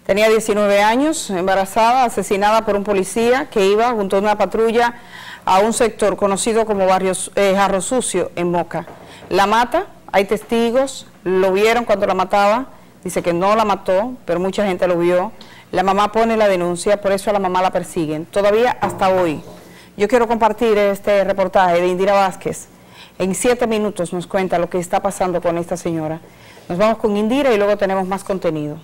Tenía 19 años, embarazada, asesinada por un policía que iba junto a una patrulla a un sector conocido como barrio Jarro Sucio en Moca. La mata, hay testigos, lo vieron cuando la mataba, dice que no la mató, pero mucha gente lo vio. La mamá pone la denuncia, por eso a la mamá la persiguen, todavía hasta hoy. Yo quiero compartir este reportaje de Indira Vázquez. En 7 minutos nos cuenta lo que está pasando con esta señora. Nos vamos con Indira y luego tenemos más contenido.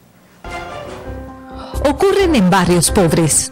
Ocurren en barrios pobres.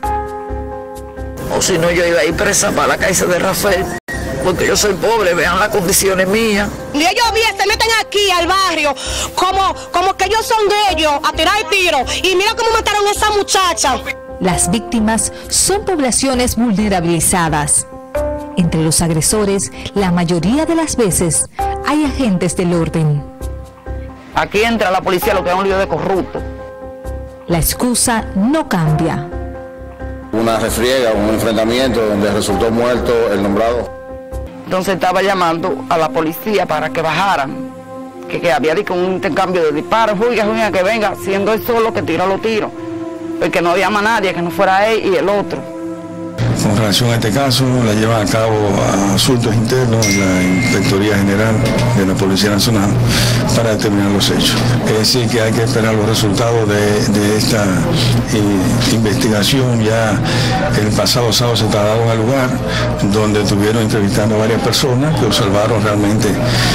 O si no, yo iba a ir presa para la cárcel de Rafael, porque yo soy pobre, vean las condiciones mías. Y ellos bien se meten aquí al barrio, como que ellos son de ellos, a tirar el tiro. Y mira cómo mataron a esa muchacha. Las víctimas son poblaciones vulnerabilizadas. Entre los agresores, la mayoría de las veces, hay agentes del orden. Aquí entra la policía, lo que es un lío de corrupto. La excusa no cambia. Una refriega, un enfrentamiento donde resultó muerto el nombrado. Entonces estaba llamando a la policía para que bajaran, que había un intercambio de disparos, juiga, que venga, siendo él solo que tiró los tiros, porque no había más nadie, que no fuera él y el otro. Con relación a este caso, la llevan a cabo a Asuntos Internos, la Inspectoría General de la Policía Nacional, para determinar los hechos. Es decir, que hay que esperar los resultados de esta investigación. Ya el pasado sábado se trasladaron al lugar donde estuvieron entrevistando a varias personas que observaron realmente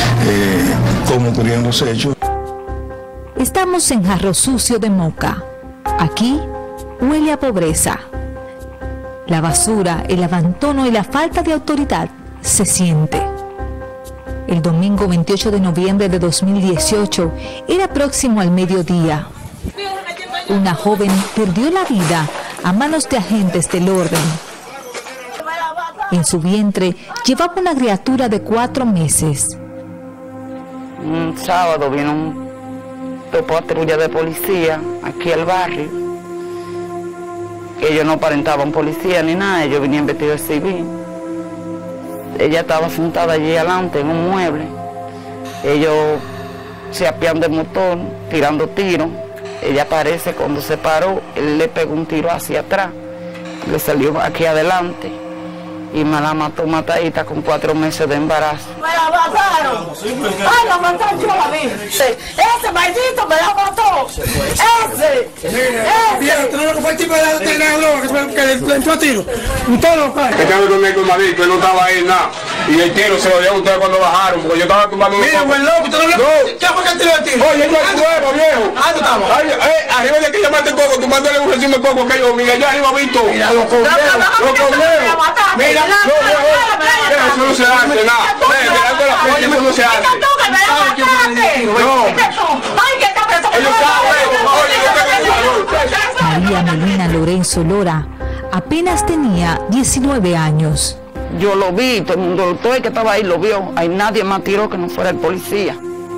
cómo ocurrieron los hechos. Estamos en Jarro Sucio de Moca. Aquí huele a pobreza. La basura, el abandono y la falta de autoridad se siente. El domingo 28 de noviembre de 2018 era próximo al mediodía. Una joven perdió la vida a manos de agentes del orden. En su vientre llevaba una criatura de 4 meses. Un sábado vino dos patrullas de policía aquí al barrio. Ellos no aparentaban policía ni nada, ellos venían vestidos de civil. Ella estaba sentada allí adelante en un mueble. Ellos se apian del motor, tirando tiros. Ella aparece, cuando se paró, él le pegó un tiro hacia atrás. Le salió aquí adelante y me la mató matadita con 4 meses de embarazo. ¡Me la mataron! ¡Ay, la mataron yo la vi! ¡Ese maldito me la mató! ¡Ese! Mira, tú no fue el tipo de la droga que le entró a tiro. Usted lo cae. Estaba conmigo con Madrid, él no estaba ahí nada. Y el tiro se lo dio a ustedes cuando bajaron, porque yo estaba tumbando un Mira, buen loco, usted no. ¿Qué fue que él tiró el tiro? Oye, yo es nuevo, viejo. ¿Dónde estamos? Arriba de que llamaste el coco, tumbándole un recibo de coco que yo, mira, yo arriba visto. Mira, los conderos. Mira, eso no se hace nada. Eso no se hace. María Melina Lorenzo Lora apenas tenía 19 años. Yo lo vi, todo el que estaba ahí lo vio. Ahí nadie más tiró que no fuera el policía.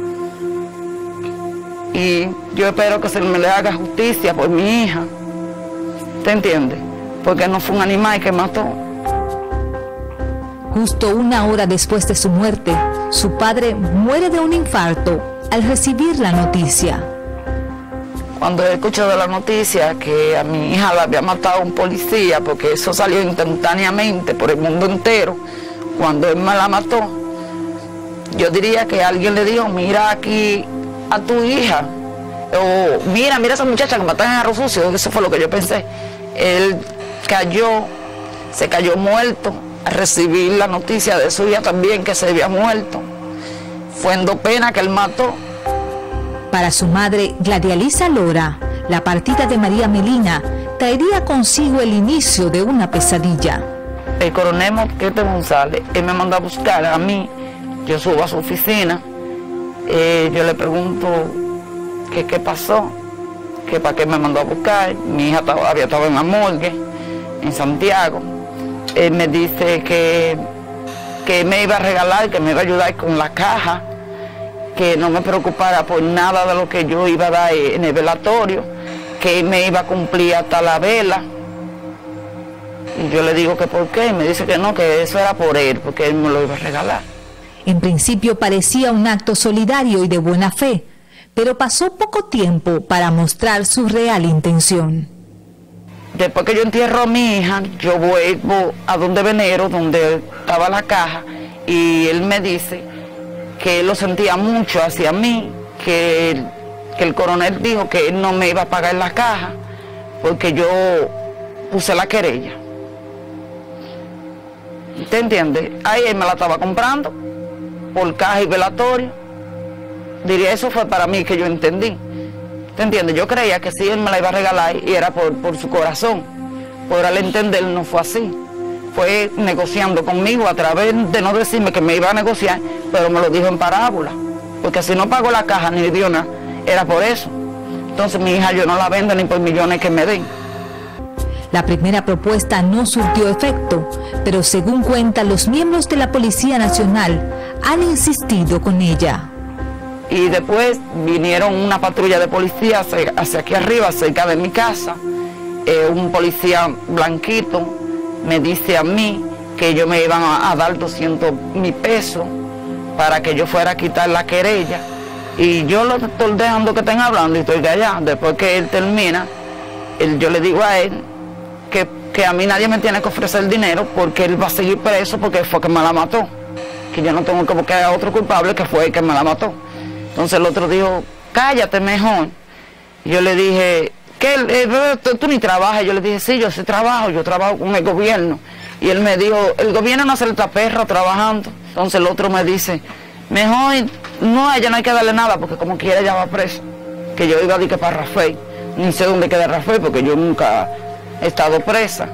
Y yo espero que se me le haga justicia por mi hija. ¿Te entiendes? Porque no fue un animal que mató. Justo 1 hora después de su muerte, su padre muere de un infarto al recibir la noticia. Cuando escuché de la noticia que a mi hija la había matado un policía, porque eso salió instantáneamente por el mundo entero, cuando él me la mató, yo diría que alguien le dijo, mira aquí a tu hija, o mira a esa muchacha que mataron en Jarro Sucio. Eso fue lo que yo pensé. Él se cayó muerto al recibir la noticia de su hija también, que se había muerto. Fue en 2 penas que él mató. Para su madre, Gladialisa Lora, la partida de María Melina traería consigo el inicio de una pesadilla. El coronel Mosquete González, él me mandó a buscar a mí. Yo subo a su oficina, yo le pregunto qué pasó, que para qué me mandó a buscar. Mi hija había estado en la morgue, en Santiago. Él me dice que me iba a regalar, que me iba a ayudar con la caja, que no me preocupara por nada de lo que yo iba a dar en el velatorio, que él me iba a cumplir hasta la vela. Y yo le digo que por qué, y me dice que no, que eso era por él, porque él me lo iba a regalar. En principio parecía un acto solidario y de buena fe, pero pasó poco tiempo para mostrar su real intención. Después que yo entierro a mi hija, yo vuelvo a donde Venero, donde estaba la caja, y él me dice que él lo sentía mucho hacia mí, que el coronel dijo que él no me iba a pagar la caja porque yo puse la querella. ¿Usted entiende? Ahí él me la estaba comprando por caja y velatorio. Diría, eso fue para mí que yo entendí. ¿Te entiendes? Yo creía que sí, él me la iba a regalar y era por su corazón. Por al entender, no fue así. Fue negociando conmigo a través de no decirme que me iba a negociar, pero me lo dijo en parábola. Porque si no pagó la caja ni dio nada, era por eso. Entonces mi hija yo no la vendo ni por millones que me den. La primera propuesta no surtió efecto, pero según cuentan los miembros de la Policía Nacional, han insistido con ella. Y después vinieron una patrulla de policía hacia aquí arriba, cerca de mi casa. Un policía blanquito me dice a mí que ellos me iban a dar 200.000 pesos para que yo fuera a quitar la querella. Y yo lo estoy dejando que estén hablando y estoy de allá. Después que él termina, yo le digo a él que a mí nadie me tiene que ofrecer dinero porque él va a seguir preso porque fue que me la mató. Que yo no tengo que buscar a otro culpable que fue el que me la mató. Entonces el otro dijo, cállate mejor. Y yo le dije, ¿qué? ¿Tú ni trabajas? Yo le dije, sí, yo sí trabajo, yo trabajo con el gobierno. Y él me dijo, el gobierno no hace el perro trabajando. Entonces el otro me dice, mejor, no, a ella no hay que darle nada porque como quiera ella va presa. Que yo iba a decir que para Rafael. Ni sé dónde queda Rafael porque yo nunca he estado presa.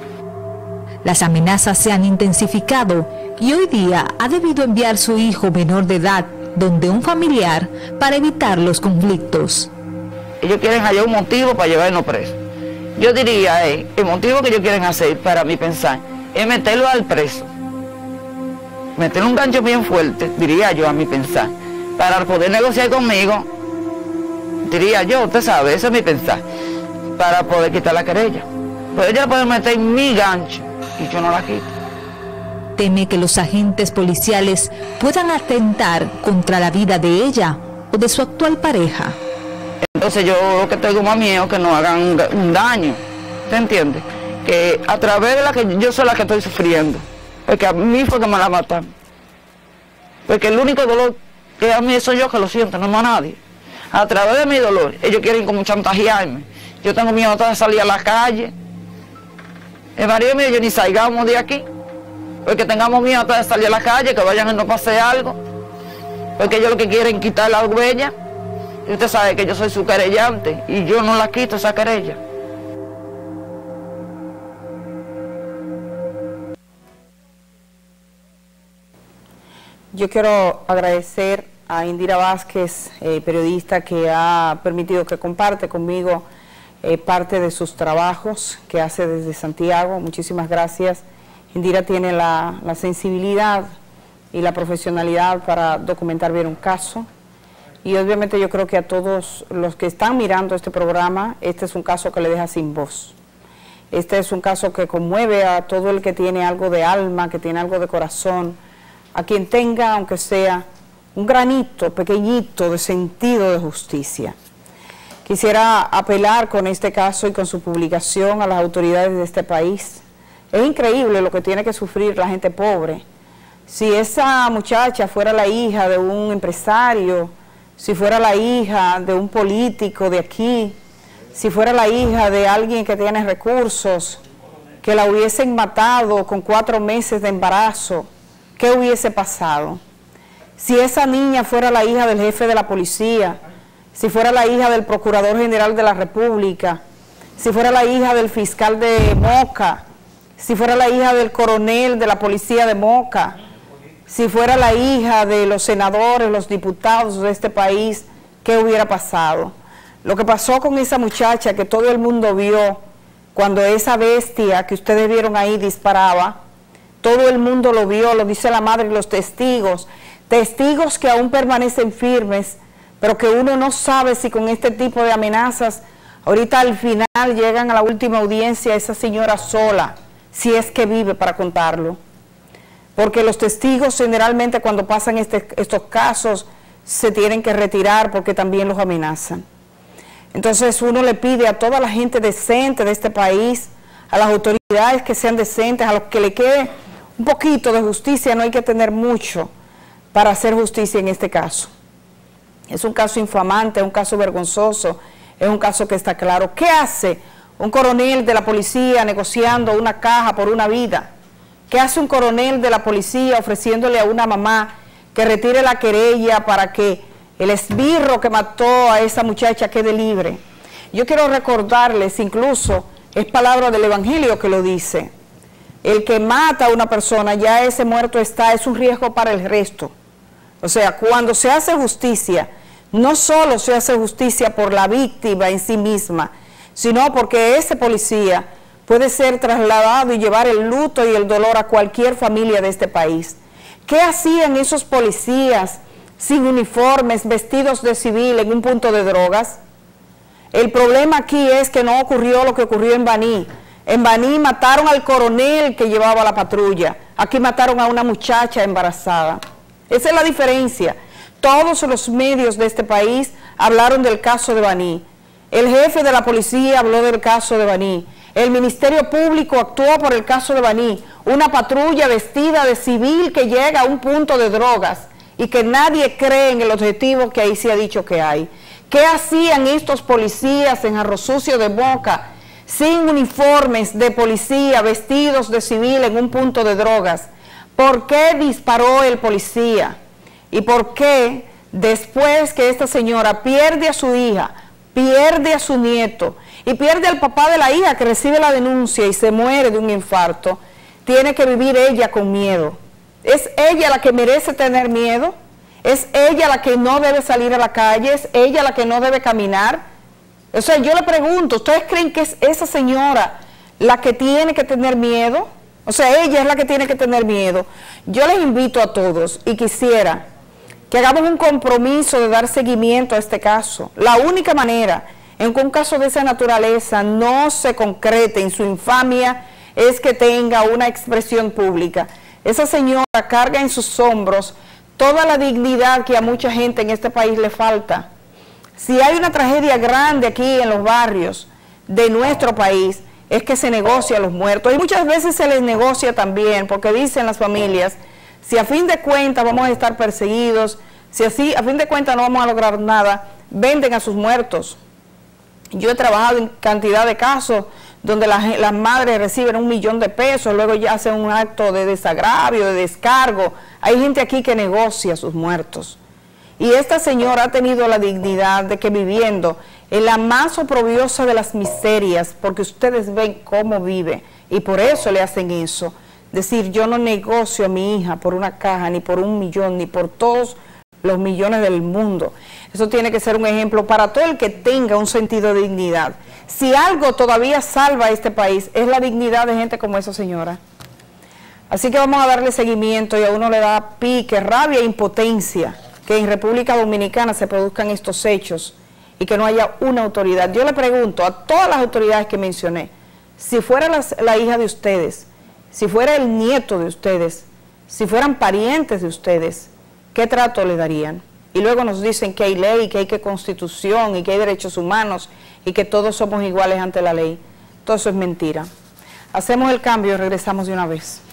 Las amenazas se han intensificado y hoy día ha debido enviar su hijo menor de edad donde un familiar para evitar los conflictos. Ellos quieren hallar un motivo para llevarnos preso. Yo diría, el motivo que ellos quieren hacer, para mí pensar, es meterlo al preso. Meterle un gancho bien fuerte, diría yo a mi pensar, para poder negociar conmigo, diría yo, usted sabe, eso es mi pensar, para poder quitar la querella. Pero ella puede meter mi gancho y yo no la quito. Teme que los agentes policiales puedan atentar contra la vida de ella o de su actual pareja. Entonces yo lo que tengo más miedo es que no hagan un daño, ¿te entiendes? Que a través de la que yo soy la que estoy sufriendo, porque a mí fue que me la mataron. Porque el único dolor que a mí soy yo que lo siento, no es más nadie. A través de mi dolor, ellos quieren como chantajearme. Yo tengo miedo de salir a la calle. El marido mío, yo ni salgamos de aquí. Porque tengamos miedo de salir a la calle, que vayan y nos pase algo. Porque ellos lo que quieren es quitar la huella. Y usted sabe que yo soy su querellante y yo no la quito esa querella. Yo quiero agradecer a Indira Vázquez, periodista que ha permitido que comparte conmigo parte de sus trabajos que hace desde Santiago. Muchísimas gracias. Indira tiene la sensibilidad y la profesionalidad para documentar bien un caso. Y obviamente yo creo que a todos los que están mirando este programa, este es un caso que le deja sin voz. Este es un caso que conmueve a todo el que tiene algo de alma, que tiene algo de corazón, a quien tenga, aunque sea un granito pequeñito de sentido de justicia. Quisiera apelar con este caso y con su publicación a las autoridades de este país. Es increíble lo que tiene que sufrir la gente pobre. Si esa muchacha fuera la hija de un empresario, si fuera la hija de un político de aquí, si fuera la hija de alguien que tiene recursos, que la hubiesen matado con 4 meses de embarazo, ¿qué hubiese pasado? Si esa niña fuera la hija del jefe de la policía, si fuera la hija del Procurador General de la República, si fuera la hija del fiscal de Moca, si fuera la hija del coronel de la policía de Moca, si fuera la hija de los senadores, los diputados de este país, ¿qué hubiera pasado? Lo que pasó con esa muchacha que todo el mundo vio cuando esa bestia que ustedes vieron ahí disparaba, todo el mundo lo vio, lo dice la madre y los testigos, testigos que aún permanecen firmes, pero que uno no sabe si con este tipo de amenazas, ahorita al final llegan a la última audiencia esa señora sola, si es que vive para contarlo. Porque los testigos generalmente cuando pasan estos casos se tienen que retirar porque también los amenazan. Entonces uno le pide a toda la gente decente de este país, a las autoridades que sean decentes, a los que le quede un poquito de justicia, no hay que tener mucho para hacer justicia en este caso. Es un caso infamante, es un caso vergonzoso, es un caso que está claro. ¿Qué hace un coronel de la policía negociando una caja por una vida? ¿Qué hace un coronel de la policía ofreciéndole a una mamá que retire la querella para que el esbirro que mató a esa muchacha quede libre? Yo quiero recordarles, incluso es palabra del Evangelio que lo dice, el que mata a una persona, ya ese muerto está, es un riesgo para el resto. O sea, cuando se hace justicia, no solo se hace justicia por la víctima en sí misma, sino porque ese policía puede ser trasladado y llevar el luto y el dolor a cualquier familia de este país. ¿Qué hacían esos policías sin uniformes, vestidos de civil en un punto de drogas? El problema aquí es que no ocurrió lo que ocurrió en Baní. En Baní mataron al coronel que llevaba la patrulla. Aquí mataron a una muchacha embarazada. Esa es la diferencia. Todos los medios de este país hablaron del caso de Baní. El jefe de la policía habló del caso de Baní. El Ministerio Público actuó por el caso de Baní. Una patrulla vestida de civil que llega a un punto de drogas y que nadie cree en el objetivo que ahí se ha dicho que hay. ¿Qué hacían estos policías en Arrosucio de Moca sin uniformes de policía, vestidos de civil en un punto de drogas? ¿Por qué disparó el policía? ¿Y por qué después que esta señora pierde a su hija, pierde a su nieto y pierde al papá de la hija que recibe la denuncia y se muere de un infarto, tiene que vivir ella con miedo? ¿Es ella la que merece tener miedo? ¿Es ella la que no debe salir a la calle? ¿Es ella la que no debe caminar? O sea, yo le pregunto, ¿ustedes creen que es esa señora la que tiene que tener miedo? O sea, ella es la que tiene que tener miedo. Yo les invito a todos y quisiera que hagamos un compromiso de dar seguimiento a este caso. La única manera en que un caso de esa naturaleza no se concrete en su infamia es que tenga una expresión pública. Esa señora carga en sus hombros toda la dignidad que a mucha gente en este país le falta. Si hay una tragedia grande aquí en los barrios de nuestro país, es que se negocia a los muertos. Y muchas veces se les negocia también, porque dicen las familias, si a fin de cuentas vamos a estar perseguidos, si así a fin de cuentas no vamos a lograr nada, venden a sus muertos. Yo he trabajado en cantidad de casos donde las madres reciben $1 millón de pesos, luego ya hacen un acto de desagravio, de descargo. Hay gente aquí que negocia sus muertos. Y esta señora ha tenido la dignidad de que viviendo en la más oprobiosa de las miserias, porque ustedes ven cómo vive, y por eso le hacen eso. Decir, yo no negocio a mi hija por una caja, ni por $1 millón, ni por todos los millones del mundo. Eso tiene que ser un ejemplo para todo el que tenga un sentido de dignidad. Si algo todavía salva a este país, es la dignidad de gente como esa señora. Así que vamos a darle seguimiento, y a uno le da pique, rabia e impotencia que en República Dominicana se produzcan estos hechos y que no haya una autoridad. Yo le pregunto a todas las autoridades que mencioné, si fuera la hija de ustedes, si fuera el nieto de ustedes, si fueran parientes de ustedes, ¿qué trato le darían? Y luego nos dicen que hay ley, que hay constitución y que hay derechos humanos y que todos somos iguales ante la ley. Todo eso es mentira. Hacemos el cambio y regresamos de una vez.